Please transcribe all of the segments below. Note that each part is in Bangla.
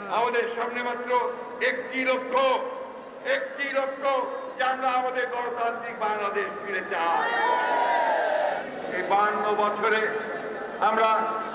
আমাদের সামনে মাত্র একটি লক্ষ্য যে আমরা আমাদের গণতান্ত্রিক বাংলাদেশ ফিরে চাই। এই 52 বছরে আমরা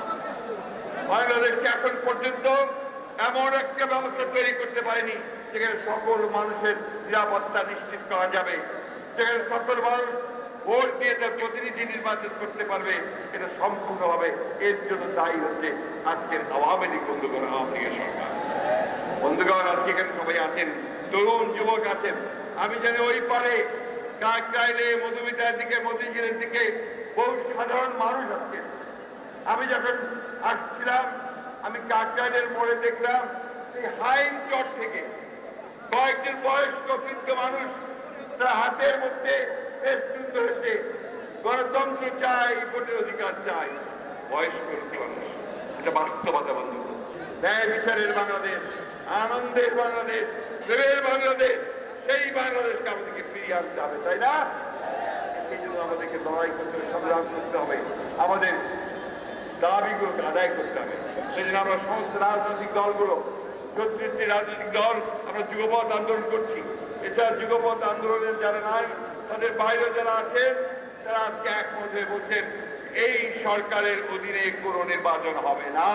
বাংলাদেশকে এখন পর্যন্ত এমন একটা ব্যবস্থা তৈরি করতে পারিনি যেখানে সকল মানুষের নিরাপত্তা নিশ্চিত করা যাবে, যেখানে সকল মানুষ ভোট দিয়ে তার প্রতিনিধি নির্বাচন করতে পারবে। এটা সম্পূর্ণভাবে এর জন্য দায়ী হচ্ছে আজকের আওয়ামী লীগ বন্ধুগণ, আওয়ামী লীগের সরকার। বন্ধুগণ, আজকে এখানে সবাই আছেন, তরুণ যুবক আছেন। আমি জানি ওই পারে কাকরাইলে, মধুমিতার দিকে, মতিঝিলের দিকে বহু সাধারণ মানুষ আছেন। আমি যখন আসছিলাম, আমি কাকরাইলের মোড়ে দেখলাম এই হাইন চট থেকে কয়েকজন বয়স্ক বৃদ্ধ মানুষ তার হাতের মধ্যে ধরেছে, গণতন্ত্র চাই, ভোটের অধিকার চাই। বয়স্ক মানুষ, এটা বাস্তবতা বন্ধু। ন্যায় বিচারের বাংলাদেশ, আনন্দের বাংলাদেশ, প্রেমের বাংলাদেশ, সেই বাংলাদেশকে আমাদেরকে ফিরিয়ে আনতে হবে, তাই না? সেই জন্য আমাদেরকে লড়াই করতে হবে, সংগ্রাম করতে হবে, আমাদের দাবিগুলোকে আদায় করতে হবে। সেই জন্য আমরা সমস্ত রাজনৈতিক দলগুলো, 34টি রাজনৈতিক দল আমরা যুগপথ আন্দোলন করছি। এছাড়া যুগপথ আন্দোলনের যারা নাই, তাদের বাইরে যারা আছেন, তারা আজকে একমত হয়ে বলছেন এই সরকারের অধীনে কোনো নির্বাচন হবে না,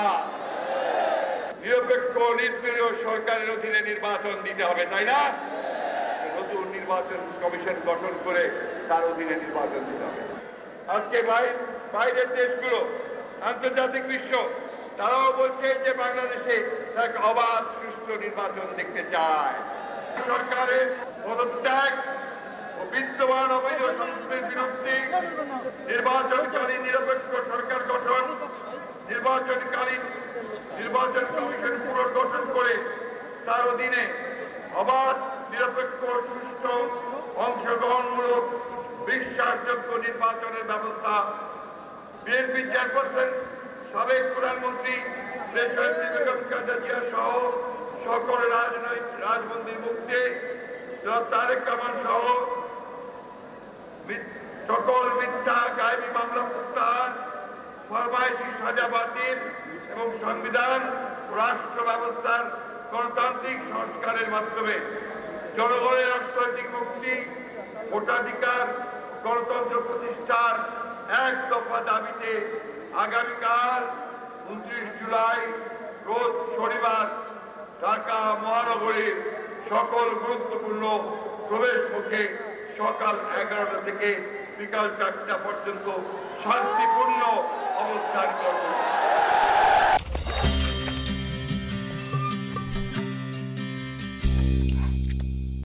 নিরপেক্ষ নির্দলীয় সরকারের অধীনে নির্বাচন দিতে হবে, তাই না? নতুন নির্বাচন কমিশন গঠন করে তার অধীনে নির্বাচন দিতে হবে। আজকে বাইরের দেশগুলো, আন্তর্জাতিক বিশ্ব, তারাও বলছে যে বাংলাদেশে এক অবাধ সুষ্ঠু নির্বাচন দেখতে চায়। সরকারের পদত্যাগ ও বিদ্যমান অবৈধ সংস্কৃতির বিরুদ্ধে নির্বাচনকালীন নিরপেক্ষ সরকার গঠন, নির্বাচনকালীন নির্বাচন কমিশন পুনর্গঠন করে তার অধীনে অবাধ, নিরপেক্ষ, সুষ্ঠু, অংশগ্রহণমূলক, বিশ্বাসযোগ্য নির্বাচনের ব্যবস্থা। বিএনপি চেয়ারপারসন, সাবেক প্রধানমন্ত্রী বেগম খালেদা জিয়া সহ সকল রাজমন্ত্রীর মুক্তি, তারেক রহমান সহ সকল মিথ্যা গায়েবী মামলা প্রত্যাহার, ফরমায়েশি সাজা বাতিল এবং সংবিধান ও রাষ্ট্র ব্যবস্থার গণতান্ত্রিক সংস্কারের মাধ্যমে জনগণের অর্থনৈতিক মুক্তি, ভোটাধিকার, গণতন্ত্র প্রতিষ্ঠার এক দফা দাবিতে আগামীকাল 29 জুলাই রোজ শনিবার ঢাকা মহানগরীর সকল গুরুত্বপূর্ণ প্রবেশ মুখে সকাল 11টা থেকে বিকাল 4টা পর্যন্ত শান্তিপূর্ণ অবস্থান করব।